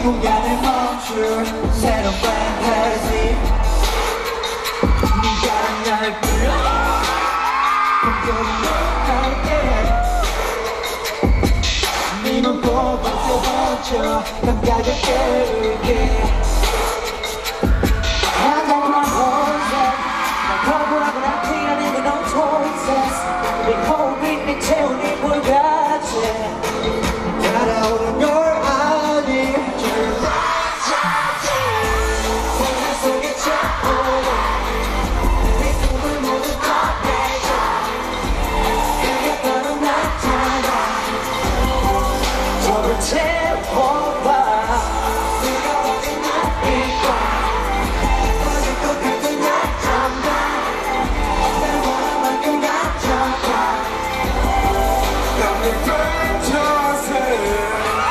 공간을 멈출 새로운 fantasy 네가 날 불러 함께 네 눈 보고 멈춰 감각을 깨울게 한달만 혼자 날 거부하고 난 피하는 건 no choices 네 호흡이 네 채우니 불같이 날아오는 걸 아니 세상 속에 차오른 네 꿈을 모두 다 내줘 그게 바로 나잖아 저를 채워봐 네가 어디 나일까 꺼질 것 같은 약점과 날 원한 만큼 가져가 넌내 fantasy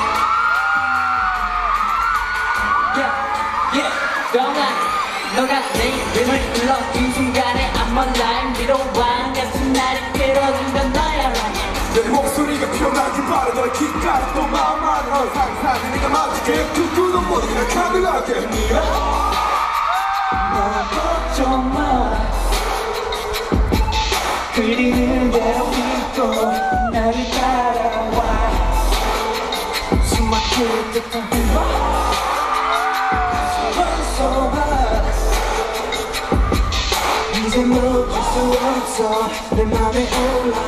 너가 내 이름을 불러 이 순간에 I'm alive 미로와 같은 나를 끌어준단 너야 내 목소리가 피어나길 바래 너의 귓가에 또 마음 안으로 상상이 내가 맞을게 꿈꾸던 머리가 가능하게 너 걱정 마 그리는 대로 믿고 나를 따라와 숨 막힐 듯한 힘과 이제 멈출 수 없어 내 맘에 올라